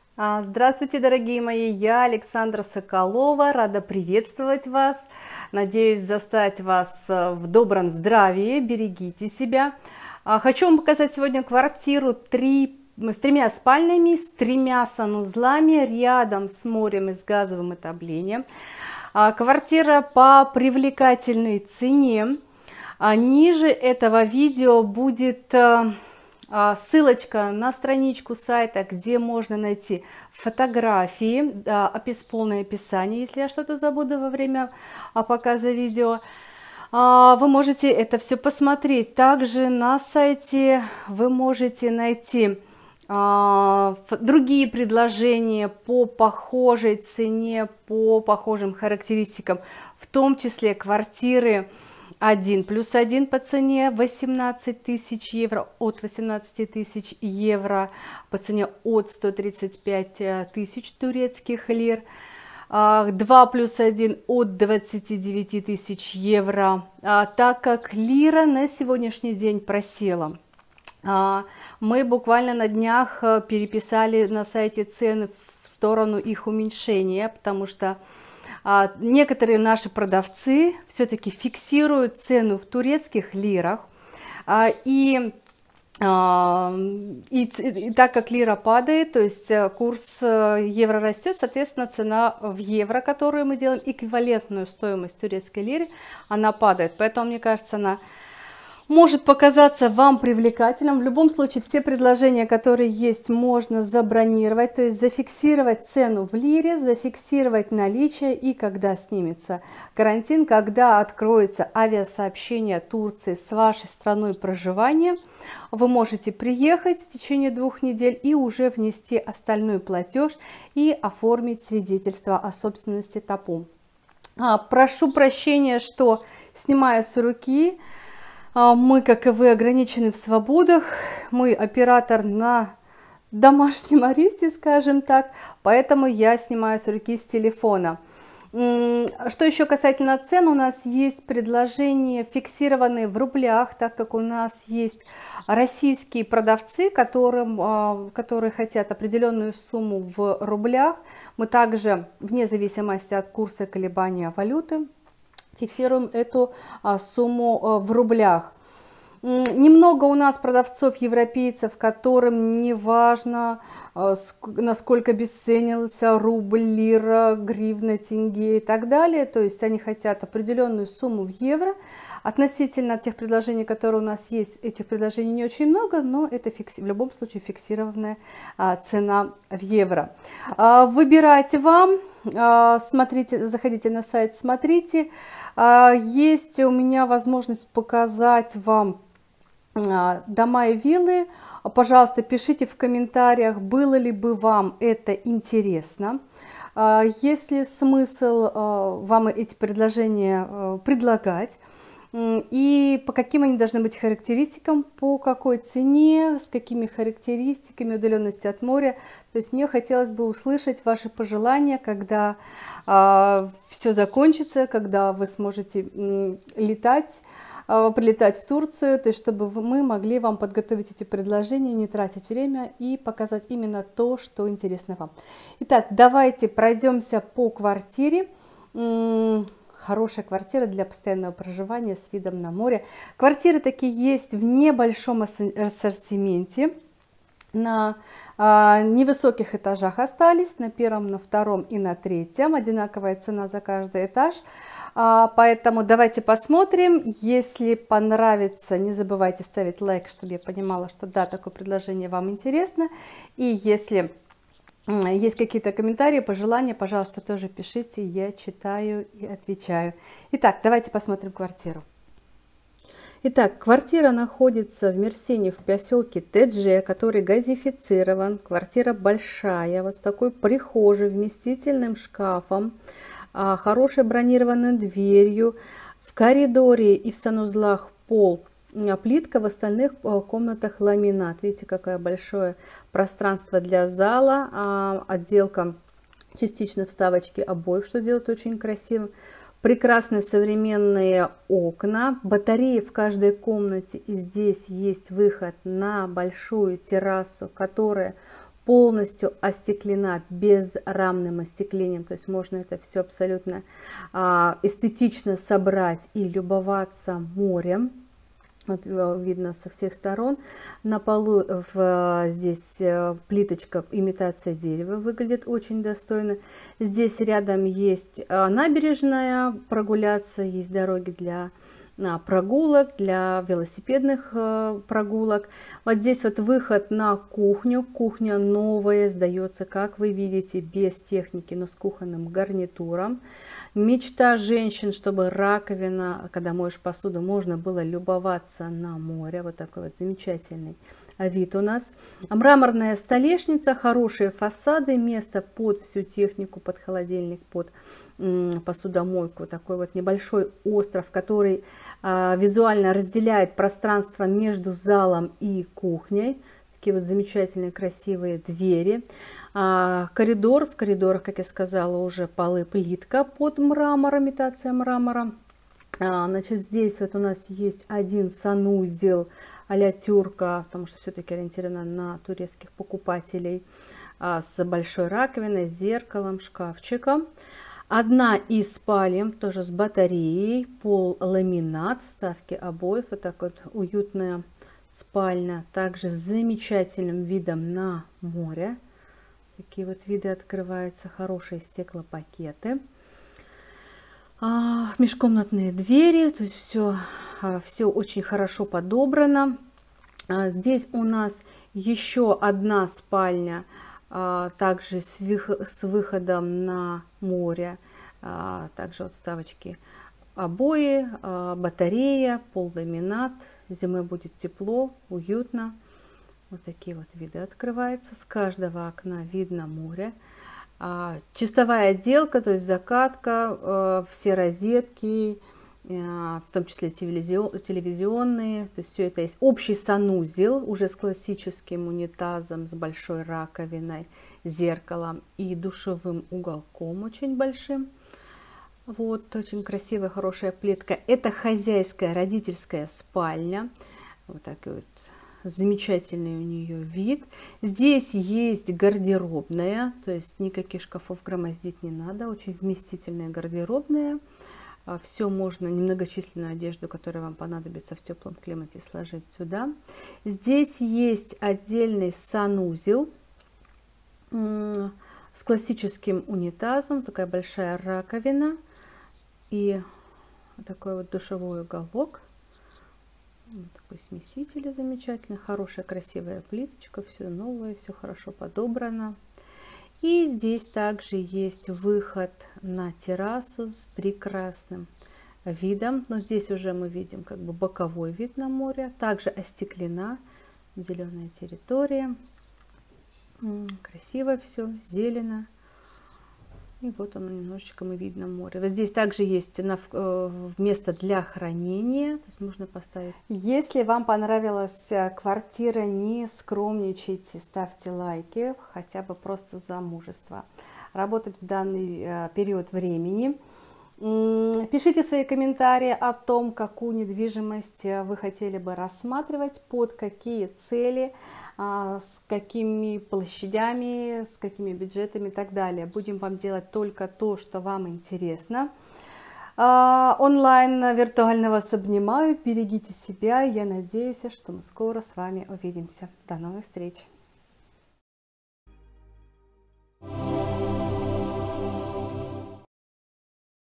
Здравствуйте, дорогие мои! Я Александра Соколова, рада приветствовать вас. Надеюсь застать вас в добром здравии. Берегите себя. Хочу вам показать сегодня квартиру с тремя спальнями, с тремя санузлами, рядом с морем и с газовым отоплением. Квартира по привлекательной цене. Ниже этого видео будет ссылочка на страничку сайта, где можно найти фотографии, полное описание, если я что-то забуду во время показа видео. Вы можете это все посмотреть. Также на сайте вы можете найти другие предложения по похожей цене, по похожим характеристикам, в том числе квартиры 1+1 по цене 18 тысяч евро, от 18 тысяч евро, по цене от 135 тысяч турецких лир, 2+1 от 29 тысяч евро, так как лира на сегодняшний день просела. Мы буквально на днях переписали на сайте цены в сторону их уменьшения, потому что некоторые наши продавцы все-таки фиксируют цену в турецких лирах, и так как лира падает, то есть курс евро растет, соответственно, цена в евро, которую мы делаем, эквивалентную стоимость турецкой лиры, она падает. Поэтому, мне кажется, она может показаться вам привлекательным. В любом случае, все предложения, которые есть, можно забронировать, то есть зафиксировать цену в лире, зафиксировать наличие, и когда снимется карантин, когда откроется авиасообщение Турции с вашей страной проживания, вы можете приехать в течение 2 недель и уже внести остальной платеж и оформить свидетельство о собственности ТАПУ. Прошу прощения, что снимаю с руки. Мы, как и вы, ограничены в свободах. Мой оператор на домашнем аресте, скажем так, поэтому я снимаю с руки с телефона. Что еще касательно цен, у нас есть предложения, фиксированные в рублях, так как у нас есть российские продавцы, которые хотят определенную сумму в рублях. Мы также, вне зависимости от курса колебания валюты, фиксируем эту сумму в рублях. Немного у нас продавцов-европейцев, которым не важно, насколько обесценился рубль, лира, гривна, тенге и так далее. То есть они хотят определенную сумму в евро. Относительно тех предложений, которые у нас есть, этих предложений не очень много, но это в любом случае фиксированная цена в евро. Выбирайте вам, смотрите, заходите на сайт, смотрите. Есть у меня возможность показать вам дома и виллы. Пожалуйста, пишите в комментариях, было ли бы вам это интересно. Есть ли смысл вам эти предложения предлагать? И по каким они должны быть характеристикам, по какой цене, с какими характеристиками, удаленности от моря. То есть мне хотелось бы услышать ваши пожелания, когда все закончится, когда вы сможете прилетать в Турцию, то есть чтобы мы могли вам подготовить эти предложения, не тратить время и показать именно то, что интересно вам. Итак, давайте пройдемся по квартире. Хорошая квартира для постоянного проживания с видом на море. Квартиры такие есть в небольшом ассортименте. На невысоких этажах остались, на 1-м, на 2-м и на 3-м. Одинаковая цена за каждый этаж. Поэтому давайте посмотрим. Если понравится, не забывайте ставить лайк, чтобы я понимала, что да, такое предложение вам интересно. И если есть какие-то комментарии, пожелания, пожалуйста, тоже пишите, я читаю и отвечаю. Итак, давайте посмотрим квартиру. Итак, квартира находится в Мерсине, в поселке ТДЖ, который газифицирован. Квартира большая, вот с такой прихожей, вместительным шкафом, хорошей бронированной дверью. В коридоре и в санузлах пол плитка, в остальных комнатах ламинат. Видите, какое большое пространство для зала. Отделка частично вставочки обоев, что делает очень красивым. Прекрасные современные окна, батареи в каждой комнате. И здесь есть выход на большую террасу, которая полностью остеклена безрамным остеклением, то есть можно это все абсолютно эстетично собрать и любоваться морем. Вот видно со всех сторон. На полу здесь плиточка, имитация дерева, выглядит очень достойно. Здесь рядом есть набережная, прогуляться, есть дороги для прогулок, для велосипедных прогулок. Вот здесь вот выход на кухню. Кухня новая, сдается, как вы видите, без техники, но с кухонным гарнитуром. Мечта женщин, чтобы раковина, когда моешь посуду, можно было любоваться на море. Вот такой вот замечательный вид у нас. Мраморная столешница, хорошие фасады, место под всю технику, под холодильник, под посудомойку. Такой вот небольшой остров, который визуально разделяет пространство между залом и кухней. Такие вот замечательные красивые двери. Коридор. В коридорах, как я сказала, уже полы плитка под мрамор, имитация мрамора. Значит, здесь вот у нас есть один санузел а-ля тюрка, потому что все-таки ориентирована на турецких покупателей, с большой раковиной, зеркалом, шкафчиком. Одна из спален, тоже с батареей, пол ламинат, вставки обоев, вот так вот уютная спальня, также с замечательным видом на море. Такие вот виды открываются, хорошие стеклопакеты. Межкомнатные двери, то есть все очень хорошо подобрано. Здесь у нас еще одна спальня, также с выходом на море, также вот вставочки обои, батарея, пол ламинат. Зимой будет тепло, уютно. Вот такие вот виды открываются. С каждого окна видно море. Чистовая отделка, то есть закатка, все розетки, в том числе телевизионные. То есть все это есть. Общий санузел уже с классическим унитазом, с большой раковиной, зеркалом и душевым уголком очень большим. Вот, очень красивая, хорошая плитка. Это хозяйская, родительская спальня. Вот такой вот замечательный у нее вид. Здесь есть гардеробная, то есть никаких шкафов громоздить не надо. Очень вместительная гардеробная. Все можно, немногочисленную одежду, которая вам понадобится в теплом климате, сложить сюда. Здесь есть отдельный санузел с классическим унитазом, такая большая раковина и такой вот душевой уголок. Вот такой смеситель замечательный, хорошая красивая плиточка, все новое, все хорошо подобрано. И здесь также есть выход на террасу с прекрасным видом, но здесь уже мы видим как бы боковой вид на море, также остеклена, зеленая территория, красиво все, зелено. И вот оно немножечко мы видно море. Вот здесь также есть место для хранения, то есть можно поставить. Если вам понравилась квартира, не скромничайте, ставьте лайки, хотя бы просто за мужество. Работать в данный период времени. Пишите свои комментарии о том, какую недвижимость вы хотели бы рассматривать, под какие цели, с какими площадями, с какими бюджетами и так далее. Будем вам делать только то, что вам интересно. Онлайн виртуально вас обнимаю, берегите себя. Я надеюсь, что мы скоро с вами увидимся. До новых встреч!